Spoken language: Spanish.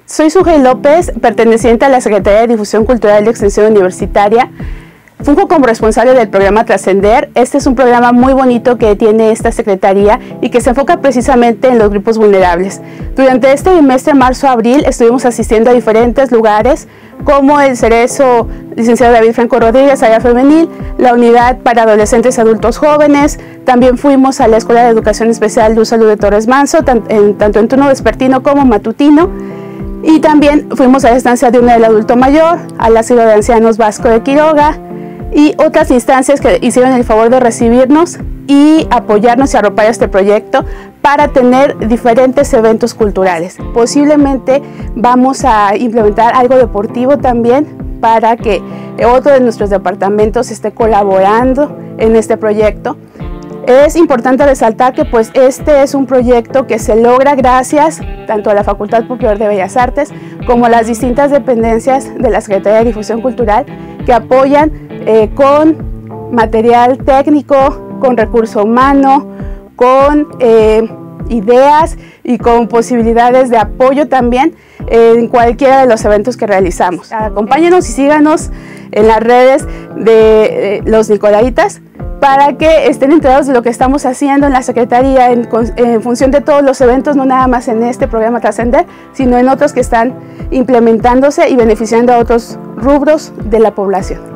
Soy Sujei López, perteneciente a la Secretaría de Difusión Cultural y Extensión Universitaria. Funjo como responsable del programa Trascender. Este es un programa muy bonito que tiene esta secretaría y que se enfoca precisamente en los grupos vulnerables. Durante este bimestre, marzo-abril, estuvimos asistiendo a diferentes lugares como el Cerezo Licenciado David Franco Rodríguez, área femenil, la unidad para adolescentes y adultos jóvenes. También fuimos a la Escuela de Educación Especial Luz Salud de Torres Manso, tanto en turno vespertino como matutino. Y también fuimos a la estancia de una del adulto mayor, al asilo de ancianos Vasco de Quiroga, y otras instancias que hicieron el favor de recibirnos y apoyarnos y arropar este proyecto para tener diferentes eventos culturales. Posiblemente vamos a implementar algo deportivo también para que otro de nuestros departamentos esté colaborando en este proyecto. Es importante resaltar que pues este es un proyecto que se logra gracias tanto a la Facultad Popular de Bellas Artes como a las distintas dependencias de la Secretaría de Difusión Cultural que apoyan con material técnico, con recurso humano, con ideas y con posibilidades de apoyo también en cualquiera de los eventos que realizamos. Acompáñenos y síganos en las redes de los Nicolaitas para que estén enterados de lo que estamos haciendo en la Secretaría en función de todos los eventos, no nada más en este programa Trascender, sino en otros que están implementándose y beneficiando a otros rubros de la población.